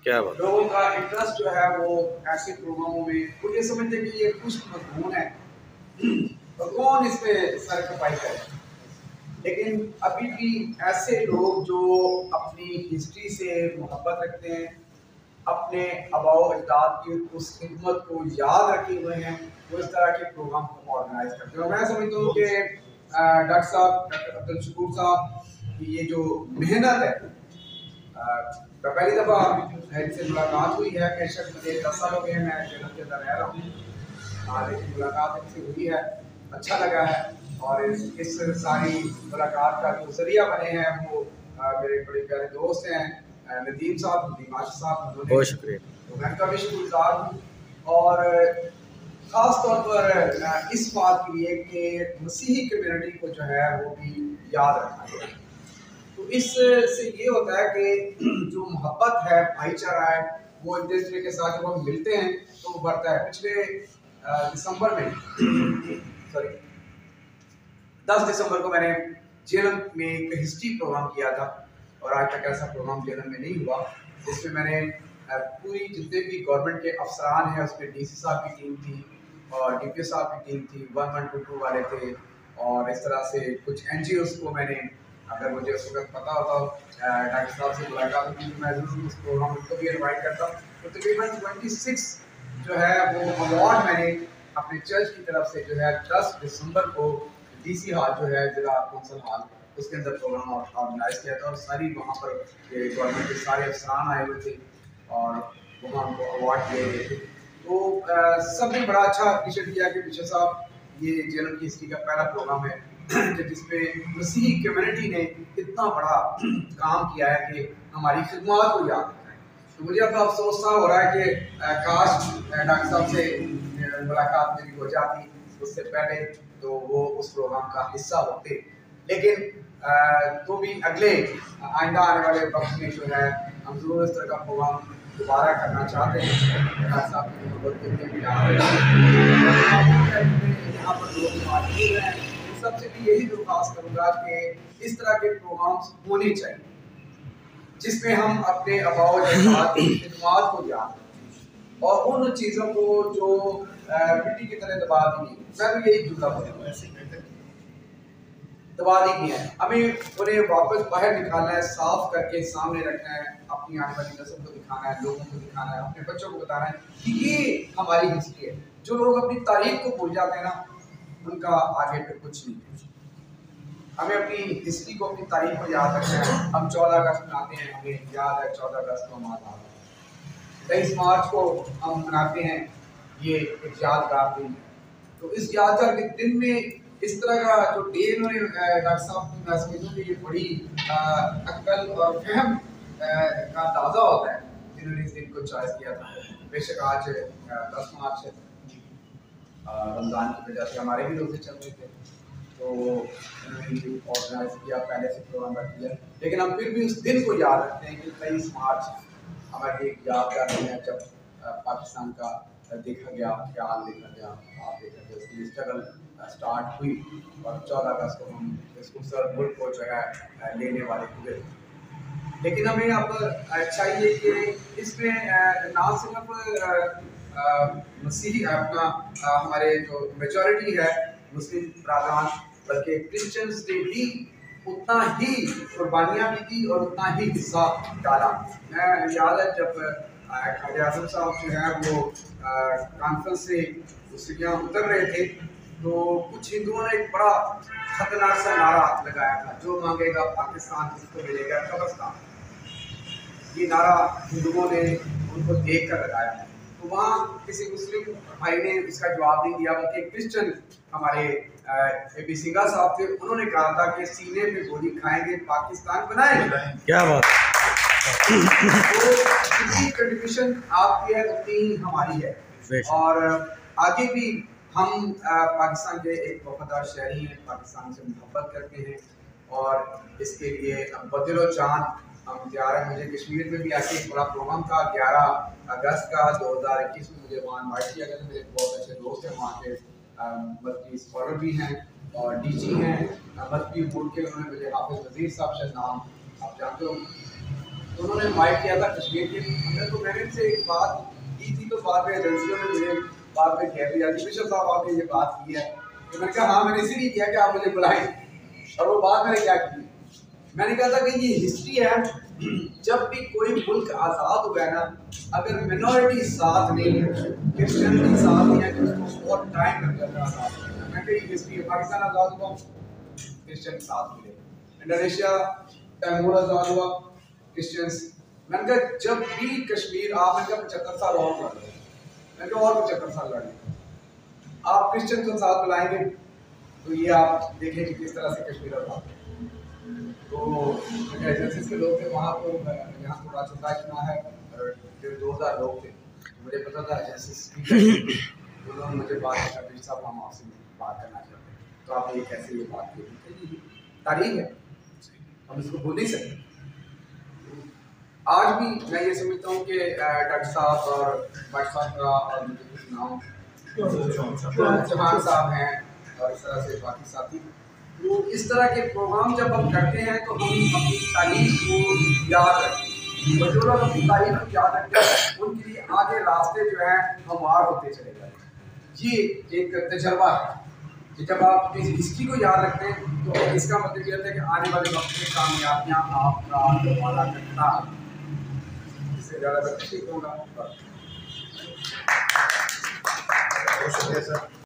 क्या बात। लोगों का इंटरेस्ट जो है वो ऐसे प्रोग्रामों में, वो ये समझते हैं कि ये खुश मजमून है तो कौन इस पे सर खपाई करे। लेकिन अभी भी ऐसे लोग जो अपनी हिस्ट्री से मोहब्बत रखते हैं, अपने आबाओ अजदाद की उस खिदमत को याद रखे हुए हैं, वो इस तरह के प्रोग्राम को ऑर्गेनाइज करते हैं। और मैं समझता हूँ कि डॉक्टर साहब, डॉक्टर अब्दुल शकूर साहब की ये जो मेहनत है, पहली दफ़ा इनसे मुलाकात हुई है, बेशक मुझे 10 साल हो गए, मैं जेल के अंदर रह रहा हूँ, लेकिन मुलाकात इनसे हुई है, अच्छा लगा है। और इस सारी मुलाकात का जो जरिया बने हैं वो मेरे बड़े प्यारे दोस्त हैं नदीम साहब, नदीम आशिफ साहब, बहुत शुक्रिया। तो मैं उनका भी शुक्रगुजार हूँ। और ख़ास तौर पर इस बात के लिए कि मसीही कम्युनिटी को जो है वो भी याद रखना चाहिए। तो इससे ये होता है कि जो मोहब्बत है, भाईचारा है, वो एक दूसरे के साथ जब हम मिलते हैं तो वो बढ़ता है। पिछले दिसंबर में सॉरी 10 दिसंबर को मैंने जेलम में एक हिस्ट्री प्रोग्राम किया था और आज तक ऐसा प्रोग्राम जेलम में नहीं हुआ जिसमें मैंने पूरी जितने भी गवर्नमेंट के अफसरान हैं उसमें डीसी साहब की टीम थी और डीपीओ साहब की टीम थी, 1122 वाले थे, और इस तरह से कुछ एनजीओस को मैंने, अगर मुझे उस वक्त पता होता डॉक्टर साहब से मुलाकात होती तो मैं ज़रूर उस प्रोग्राम को भी इन्वाइट करता। तो तकरीबन 26 जो है वो अवार्ड मैंने अपने चर्च की तरफ से जो है 10 दिसंबर को डीसी हॉल जो है जिला कौंसल हॉल उसके अंदर प्रोग्राम ऑर्गेनाइज किया था और सारी वहाँ पर गवर्नमेंट के सारे अफसरान आए हुए थे और वहाँ उनको अवार्ड दिए गए थे। तो सबने बड़ा अच्छा अप्रिशिएट किया कि बिशप साहब ये जेलम की हिस्ट्री का पहला प्रोग्राम है कि जिसपे मसीही कम्युनिटी ने इतना बड़ा काम किया है कि हमारी खिदमत को याद रखा है। तो मुझे अब अफसोस सा हो रहा है कि काश डॉक्टर साहब से मुलाकात मेरी हो जाती उससे पहले तो वो उस प्रोग्राम का हिस्सा होते। लेकिन तो भी अगले आइंदा आने वाले वक्त में जो है हम जरूर इस तरह का प्रोग्राम दोबारा करना चाहते हैं। डॉक्टर साहब की मोहब्बत के लिए यहाँ पर लोग मौजूद हैं, सबसे भी यही दरख्वास्त करूँगा कि इस तरह के प्रोग्राम्स होने चाहिए जिसमें हम अपने आबाओ अजदाद की खिदमत को याद रखें और उन चीज़ों को जो मिट्टी की तरह दबा दी, मैं भी यही जुमला बोलूँगा, दबा दी गई है, हमें उन्हें वापस बाहर निकालना है, साफ करके सामने रखना है, अपनी आने वाली नस्ल को दिखाना है, लोगों को दिखाना है, अपने बच्चों को बताना है कि ये हमारी हिस्ट्री है। जो लोग अपनी तारीख को भूल जाते हैं ना, उनका आगे फिर कुछ नहीं है। हमें अपनी हिस्ट्री को, अपनी तारीख को याद रखना है। हम 14 अगस्त मनाते हैं, हमें याद है 14 अगस्त को हम आज़ाद हुए। 23 मार्च को हम मनाते हैं, ये एक यादगार दिन है। तो इस यादगार के दिन में इस तरह का जो डे इन्होंने डॉक्टर साहब की, मैं समझूँ कि ये बड़ी अक्ल और फहम का अंदाज़ा होता है जिन्होंने इस दिन को चॉइस किया था। बेशक आज 10 मार्च है, रमज़ान की वजह से हमारे भी रोज़े चल रहे थे तो उन्होंने ऑर्गेनाइज किया, पहले से प्रोग्राम रख दिया, लेकिन हम फिर भी उस दिन को याद रखते हैं कि 23 मार्च हमारी एक यादगार दिन है जब पाकिस्तान का देखा गया, ख्याल देखा गया, आप देखा गया, उसकी स्ट्रगल स्टार्ट हुई और 14 अगस्त को हम इस खूबसूरत मुल्क को जो है लेने वाले हुए। लेकिन हमें अब चाहिए कि इसमें ना सिर्फ मसीही अपना हमारे जो मेजॉरिटी है मुस्लिम बरादरान, बल्कि क्रिश्चियंस ने भी उतना ही कुर्बानियाँ भी दी और उतना ही हिस्सा डाला। मैं याद है जब क़ायद आज़म साहब जो है वो कॉन्फ्रेंस से सीढ़ियाँ उतर रहे थे तो कुछ हिंदुओं ने एक बड़ा खतरनाक सा नारा लगाया था, जो मांगेगा पाकिस्तान उसको मिलेगा कब्रिस्तान। ये नारा हिंदुओं ने उनको देख कर लगाया। तो वहाँ किसी मुस्लिम भाई ने इसका जवाब नहीं दिया, बल्कि क्रिश्चियन हमारे ए.पी. सिंघा साहब थे, उन्होंने कहा था कि सीने पे गोली खाएंगे पाकिस्तान बनाएंगे। क्या बात। तो जितनी कंट्रीब्यूशन आपकी है उतनी ही हमारी है और आगे भी हम पाकिस्तान के एक वफादार शहरी हैं, पाकिस्तान से मोहब्बत करते हैं और इसके लिए बदिलो जान हम तैयार हैं। मुझे कश्मीर में भी ऐसे एक बड़ा प्रोग्राम था 11 अगस्त का 2021 में, मुझे वहाँ इन्वाइट किया गया। मेरे बहुत अच्छे दोस्त हैं वहाँ के, मल्टी स्कॉलर भी हैं और डीजी हैं, मल्टी बोर्ड के, उन्होंने मुझे हाफिज़ वज़ीर साहब शायद नाम आप जानते हो, तो उन्होंने इन्वाइट किया था कश्मीर के अंदर। तो मैंने इनसे एक बात की थी, तो बाद में एजेंसियों ने मुझे बाद में कह दिया कि बिशप साहब आपने ये बात की है। तो मैंने कहा हाँ, मैंने इसीलिए किया कि आप मुझे बुलाएं। और वो बात मैंने क्या की, मैंने कहा था कि ये हिस्ट्री है, जब भी कोई मुल्क आज़ाद हुआ है ना, अगर मिनॉरिटी साथ नहीं है, क्रिश्चियनिटी साथ नहीं है, तो उसको बहुत टाइम लग जाता है आज़ाद होने में। मैं कही हिस्ट्री है, पाकिस्तान आज़ाद हुआ क्रिश्चियन साथ मिले, इंडोनेशिया तैमूर आज़ाद हुआ क्रिश्चियंस। मैंने कहा जब भी कश्मीर आप, मैंने कहा 75 साल और लड़ लो, मैंने कहा और 75 साल लड़ लो, आप क्रिश्चियन को साथ बुलाएंगे तो ये आप देखें कि किस तरह से कश्मीर आज़ाद। तो एजेंसी के लोग थे वहाँ को, यहाँ थोड़ा छोटा इतना है, 2000 लोग थे। मुझे पता था एजेंसी, उन्होंने मुझे बात किया साहब हम आपसे बात करना चाहते हैं। तो आपने ये कैसे ये बात की, तारीख है, हम इसको भूल नहीं सकते। आज भी मैं ये समझता हूँ कि डॉक्टर साहब और भट्ट साहब का और मुझे कुछ नाम चौहान साहब हैं और इस तरह से बाकी साथी, तो इस तरह के प्रोग्राम जब हम करते हैं तो हम अपनी तारीख को याद रखते हैं, और जो लोग अपनी तारीख को याद रखते हैं उनके लिए आगे रास्ते जो हैं हमवार होते चले जाते हैं। ये एक तजर्बा है कि जब आप इस हिस्ट्री को याद रखते हैं तो इसका मतलब ये होता है कि आने वाले वक्त में कामयाबियाँ आपका वादा करता है, इससे ज़्यादा मैं ठीक होगा। बहुत शुक्रिया सर।